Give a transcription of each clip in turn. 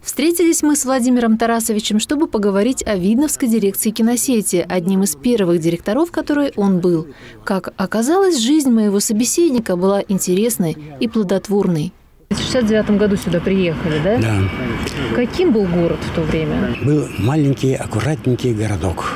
Встретились мы с Владимиром Тарасовичем, чтобы поговорить о Видновской дирекции киносети, одним из первых директоров, которой он был. Как оказалось, жизнь моего собеседника была интересной и плодотворной. В 1969 году сюда приехали, да? Да. Каким был город в то время? Был маленький, аккуратненький городок.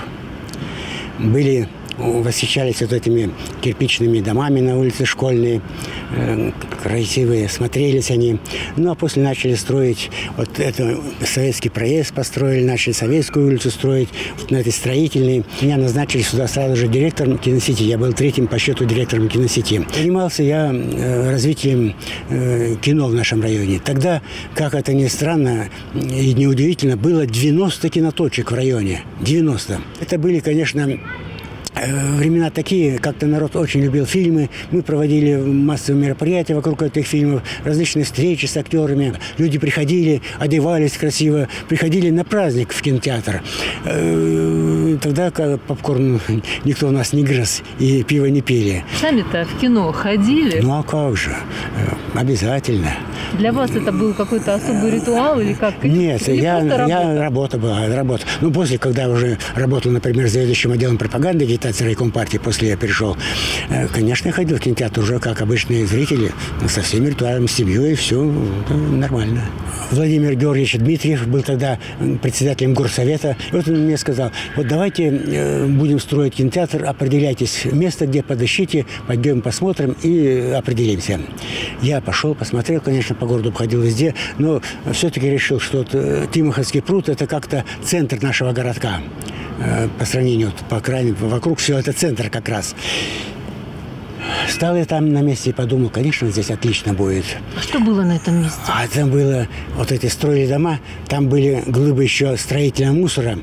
Восхищались вот этими кирпичными домами на улице Школьной, красивые, смотрелись они. Ну, а после начали строить, вот это советский проезд построили, начали Советскую улицу строить, вот на этой строительной. Меня назначили сюда сразу же директором киносети. Я был третьим по счету директором киносети. Занимался я развитием кино в нашем районе. Тогда, как это ни странно и неудивительно, было 90 киноточек в районе. 90. Это были, конечно, времена такие, как-то народ очень любил фильмы. Мы проводили массовые мероприятия вокруг этих фильмов, различные встречи с актерами. Люди приходили, одевались красиво, приходили на праздник в кинотеатр. Тогда попкорн никто у нас не грыз и пиво не пили. Сами-то в кино ходили? Ну а как же? Обязательно. Для вас это был какой-то особый ритуал или как? Нет, работа была. Ну, после, когда уже работал, например, заведующим отделом пропаганды агитации райком партии, после я перешел, конечно, я ходил в кинотеатр уже как обычные зрители, со всеми ритуалами, с семьей, все нормально. Владимир Георгиевич Дмитриев был тогда председателем горсовета. И вот он мне сказал, вот давайте будем строить кинотеатр, определяйтесь место, где подыщите, пойдем посмотрим и определимся. Я пошел, посмотрел, конечно, по городу обходил везде, но все-таки решил, что Тимоховский пруд – это как-то центр нашего городка. По сравнению, по крайней, вокруг все это центр как раз. Стал я там на месте и подумал, конечно, здесь отлично будет. А что было на этом месте? А там было, вот эти строили дома, там были глыбы еще строительного мусора,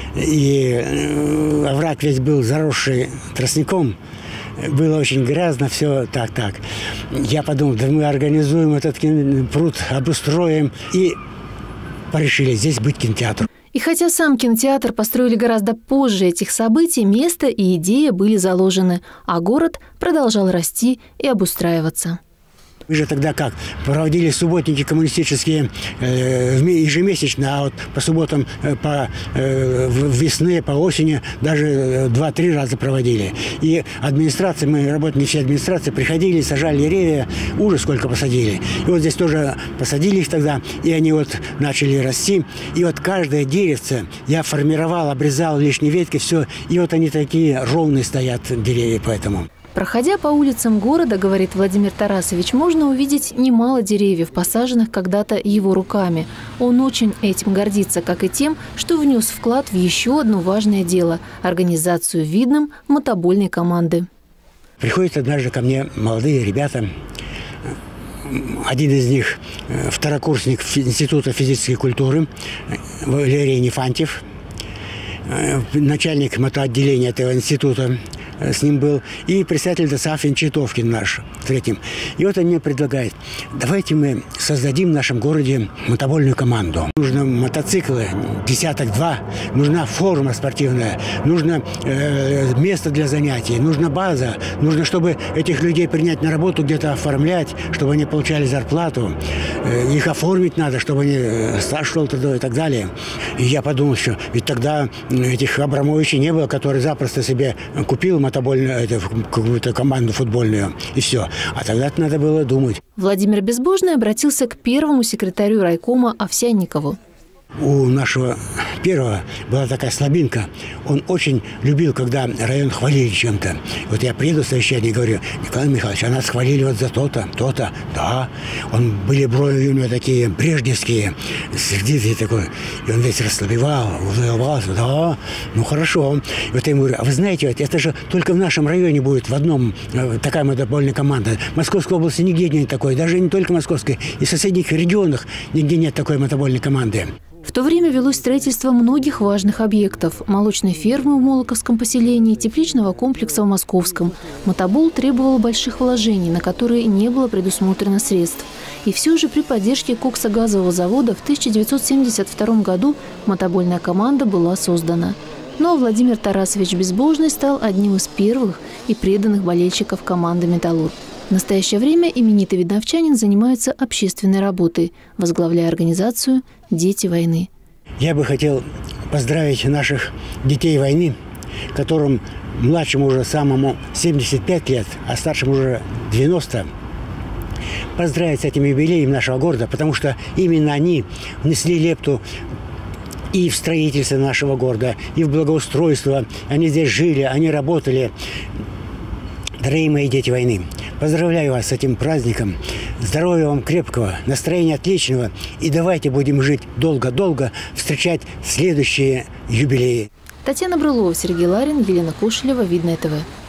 и овраг весь был заросший тростником. Было очень грязно, все так. Я подумал, да мы организуем этот пруд, обустроим, и порешили здесь быть кинотеатром. И хотя сам кинотеатр построили гораздо позже этих событий, место и идея были заложены, а город продолжал расти и обустраиваться. Мы же тогда как? Проводили субботники коммунистические ежемесячно, а вот по субботам, по весне, по осени даже 2-3 раза проводили. И администрация, мы работали, не все администрации, приходили, сажали деревья, ужас сколько посадили. И вот здесь тоже посадили их тогда, и они вот начали расти. И вот каждое деревце я формировал, обрезал лишние ветки, все. И вот они такие ровные стоят, деревья, поэтому. Проходя по улицам города, говорит Владимир Тарасович, можно увидеть немало деревьев, посаженных когда-то его руками. Он очень этим гордится, как и тем, что внес вклад в еще одно важное дело – организацию Видном мотобольной команды. Приходят однажды ко мне молодые ребята. Один из них – второкурсник Института физической культуры Валерий Нефантьев, начальник мотоотделения этого института. С ним был, и председатель ДОСААФ Читовкин наш, третьим. И вот он мне предлагает, давайте мы создадим в нашем городе мотобольную команду. Нужны мотоциклы, 10-2, нужна форма спортивная, нужно место для занятий, нужна база, нужно, чтобы этих людей принять на работу, где-то оформлять, чтобы они получали зарплату, их оформить надо, чтобы они стаж шел трудовой и так далее. И я подумал, что ведь тогда этих Абрамовичей не было, который запросто себе купил мотобольную, какую-то команду футбольную, и все. А тогда-то надо было думать. Владимир Безбожный обратился к первому секретарю райкома Овсянникову. У нашего первого была такая слабинка. Он очень любил, когда район хвалили чем-то. Вот я приеду в совещание и говорю, Николай Михайлович, а нас хвалили вот за то-то, то-то. Да. Были брови у него такие брежневские, сердитые такой. И он весь расслабевал, улыбался. Да, ну хорошо. И вот я ему говорю, а вы знаете, это же только в нашем районе будет в одном такая мотобольная команда. В Московской области нигде нет такой, даже не только Московской. И в соседних регионах нигде нет такой мотобольной команды. В то время велось строительство многих важных объектов – молочной фермы в Молоковском поселении, тепличного комплекса в Московском. Мотобол требовал больших вложений, на которые не было предусмотрено средств. И все же при поддержке коксогазового завода в 1972 году мотобольная команда была создана. Но Владимир Тарасович Безбожный стал одним из первых и преданных болельщиков команды «Металлург». В настоящее время именитый видновчанин занимается общественной работой, возглавляя организацию «Дети войны». Я бы хотел поздравить наших детей войны, которым младшему уже самому 75 лет, а старшему уже 90. Поздравить с этим юбилеем нашего города, потому что именно они внесли лепту и в строительство нашего города, и в благоустройство. Они здесь жили, они работали. Дорогие мои дети войны, поздравляю вас с этим праздником. Здоровья вам крепкого, настроения отличного. И давайте будем жить долго-долго, встречать следующие юбилеи. Татьяна Брылова, Сергей Ларин, Елена Кошелева, Видное ТВ.